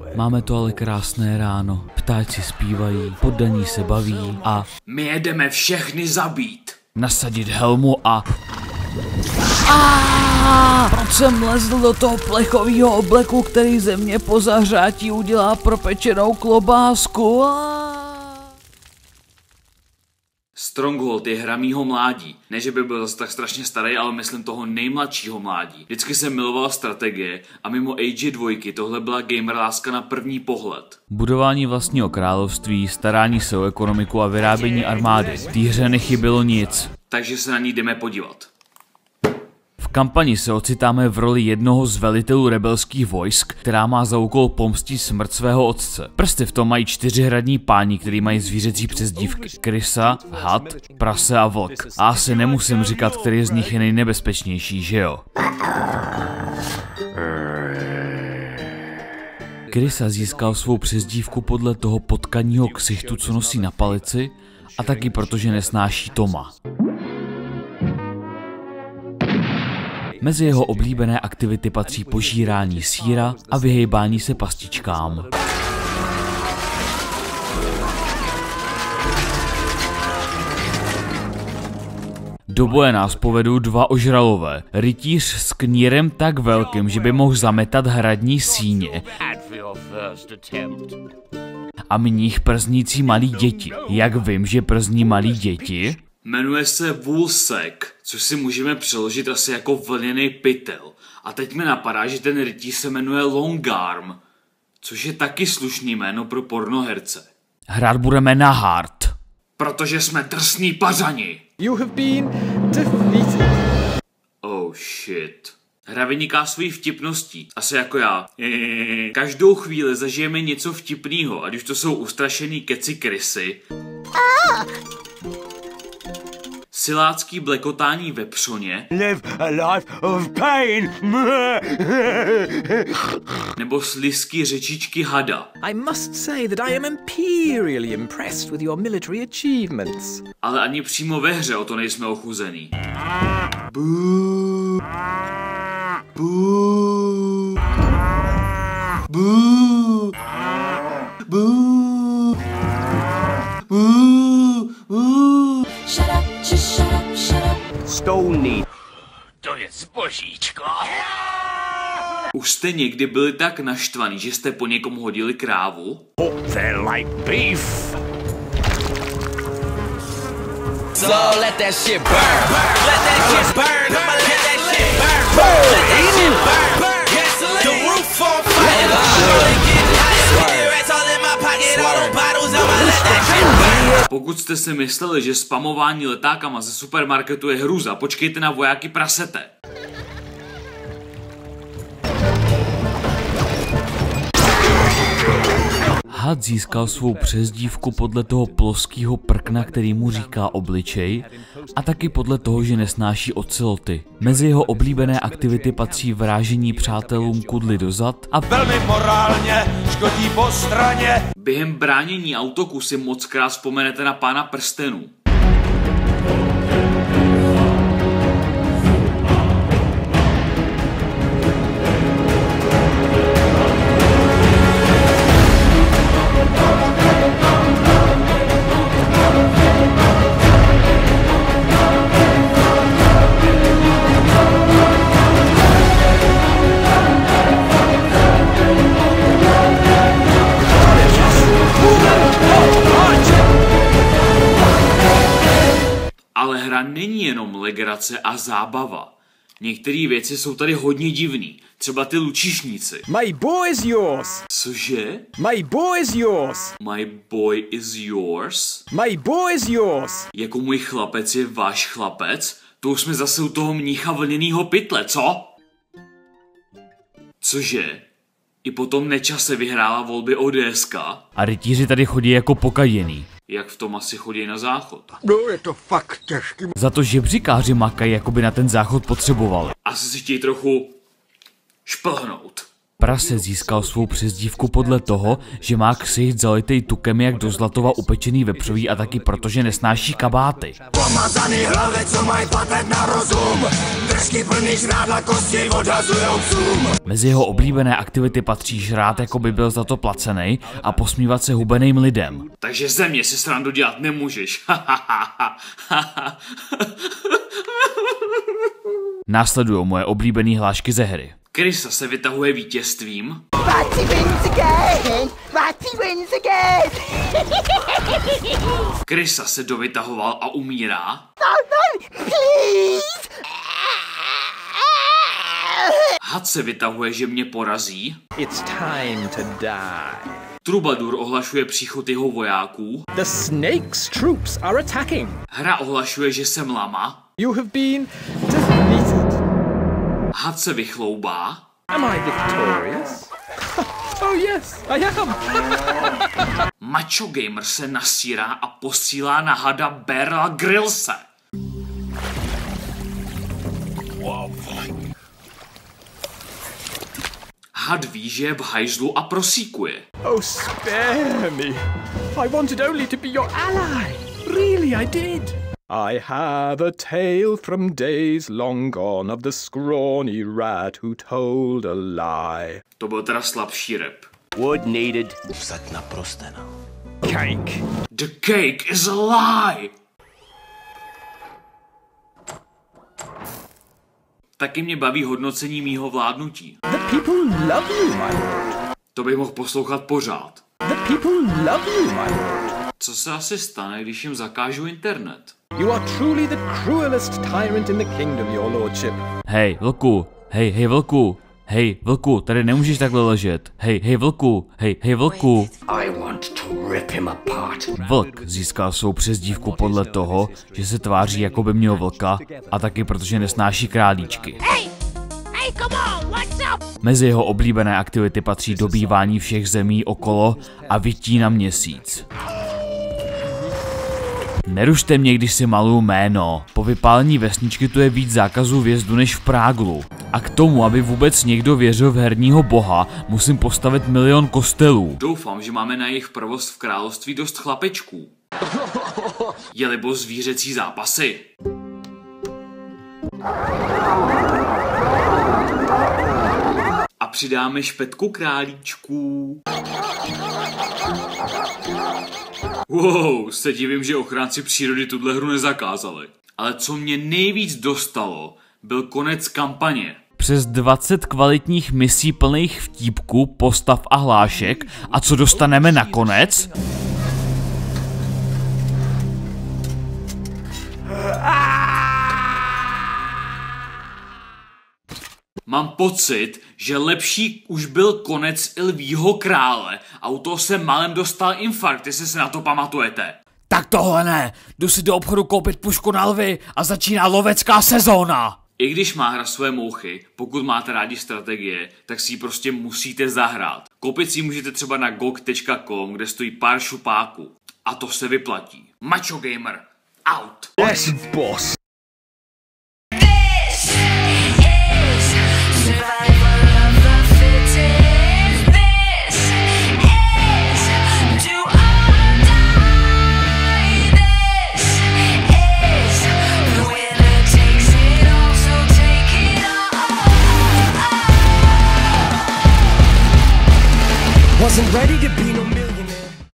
Máme to ale krásné ráno. Ptáci zpívají, poddaní se baví a... My jedeme všechny zabít. Nasadit helmu a... Proč jsem lezl do toho plechového obleku, který ze mě po zahřátí udělá propečenou klobásku? Stronghold je hra mýho mládí. Ne, že by byl zase tak strašně starý, ale myslím toho nejmladšího mládí. Vždycky jsem miloval strategie a mimo Age 2 tohle byla gamer láska na první pohled. Budování vlastního království, starání se o ekonomiku a vyrábění armády. V té hře nechybělo nic. Takže se na ní jdeme podívat. V kampani se ocitáme v roli jednoho z velitelů rebelských vojsk, která má za úkol pomstit smrt svého otce. Prsty v tom mají 4 hradní páni, který mají zvířecí přezdívky. Krysa, had, prase a vlk. A asi nemusím říkat, který z nich je nejnebezpečnější, že jo? Krysa získal svou přezdívku podle toho potkaního ksichtu, co nosí na palici, a taky protože nesnáší Toma. Mezi jeho oblíbené aktivity patří požírání sýra a vyhejbání se pastičkám. Do boje nás povedou 2 ožralové. Rytíř s knírem tak velkým, že by mohl zametat hradní síně. A mních prznící malí děti. Jak vím, že przní malí děti? Jmenuje se Woolsack, což si můžeme přeložit asi jako vlněný pytel. A teď mi napadá, že ten rytíř se jmenuje Longarm, což je taky slušný jméno pro pornoherce. Hrát budeme na hard. Protože jsme drsní pařani. You have been defeated. Oh shit. Hra vyniká svojí vtipností, asi jako já. Každou chvíli zažijeme něco vtipného, ať už to jsou ustrašený keci krysy, silácký blekotání vepřoně, Live a life of pain. nebo slizký řečičky hada. I must say that I am imperially impressed with your military achievements. Ale ani přímo ve hře o to nejsme ochuzený. Boo. Boo. Boo. Boo. Boo. Boo. Shut up, just shut up, shut up. Stony. To je zbožíčko. Už jste někdy byli tak naštvaný, že jste po někom hodili krávu? They're like beef. So let that shit burn. Let that shit burn. I'ma let that shit burn. Let that shit burn. The roof on fire. Pokud jste si mysleli, že spamování letákama ze supermarketu je hruza, počkejte na vojáky prasete. Had získal svou přezdívku podle toho ploskýho prkna, který mu říká obličej, a taky podle toho, že nesnáší oceloty. Mezi jeho oblíbené aktivity patří vrážení přátelům kudly do zad a Velmi morálně škodí po straně. Během bránění autoku si mockrát vzpomenete na Pána prstenů. Ale hra není jenom legrace a zábava. Některé věci jsou tady hodně divný, třeba ty lučišníci. My boy is yours. Cože? My boy is yours. My boy is yours? My boy is yours. Jako můj chlapec je váš chlapec? To už jsme zase u toho mnícha vlněnýho pytle, co? Cože? I potom Nečase vyhrála volby ODSK? a rytíři tady chodí jako pokaděný. Jak v tom asi chodí na záchod? No, je to fakt těžký. Za to žebříkáři makají, jako by na ten záchod potřebovali. Asi si chtějí trochu šplhnout. Prase získal svou přezdívku podle toho, že má ksicht zalitej tukem jak do zlatova upečený vepřový a taky protože nesnáší kabáty. Pomazaný hlavy, co mají patent na rozum. Držky plný žrádla, kosti odhazujou psům. Mezi jeho oblíbené aktivity patří žrát, jako by byl za to placenej, a posmívat se hubeným lidem. Takže ze mě si srandu dělat nemůžeš. Následují moje oblíbené hlášky ze hry. Chrisa se vytahuje vítězstvím. Ratty wins again! Ratty wins again! Chrisa se dovytahoval a umírá. No, please! Had se vytahuje, že mě porazí. It's time to die. Trubadur ohlašuje příchod jeho vojáků. The snake's troops are attacking. Hra ohlašuje, že jsem lama. You have been defeated. Had se vychloubá. Am I victorious? Oh yes, I am. Macho Gamer se nasírá a posílá na hada Bearla Grillse. Had ví, že je v hajzlu a prosíkuje. Oh, spare me. I wanted only to be your ally. Really, I did. I have a tale from days long gone of the scrawny rat who told a lie. To byl teda slabší rap. Wood needed. Vsad na prostena. Cake. The cake is a lie! Taky mě baví hodnocení mýho vládnutí. The people love you, my lord. To bych mohl poslouchat pořád. The people love you, my lord. Co se asi stane, když jim zakážu internet? You are truly the cruelest tyrant in the kingdom, your lordship. Hej, vlku, hej, vlku, hej, vlku, tady nemůžeš takhle ležet. Hej, vlku, hej, vlku. I want to rip him apart. Vlk získal svou přezdívku podle toho, že se tváří, jako by měl vlka, a taky protože nesnáší králíčky. Mezi jeho oblíbené aktivity patří dobývání všech zemí okolo a vytí na měsíc. Nerušte mě, když si maluju jméno. Po vypálení vesničky tu je víc zákazů vjezdu než v Práglu. A k tomu, aby vůbec někdo věřil v herního boha, musím postavit 1 000 000 kostelů. Doufám, že máme na jejich provoz v království dost chlapečků. Je-libo zvířecí zápasy. A přidáme špetku králíčků. Wow, se divím, že ochránci přírody tuhle hru nezakázali. Ale co mě nejvíc dostalo, byl konec kampaně. Přes 20 kvalitních misí plných vtípků, postav a hlášek. A co dostaneme nakonec? Mám pocit, že lepší už byl konec i Lvího krále a u toho se malem dostal infarkt, jestli se na to pamatujete. Tak tohle ne, jdu si do obchodu koupit pušku na lvy a začíná lovecká sezóna. I když má hra své mouchy, pokud máte rádi strategie, tak si ji prostě musíte zahrát. Koupit si ji můžete třeba na gog.com, kde stojí pár šupáků. A to se vyplatí. Macho Gamer, out! Yes, boss.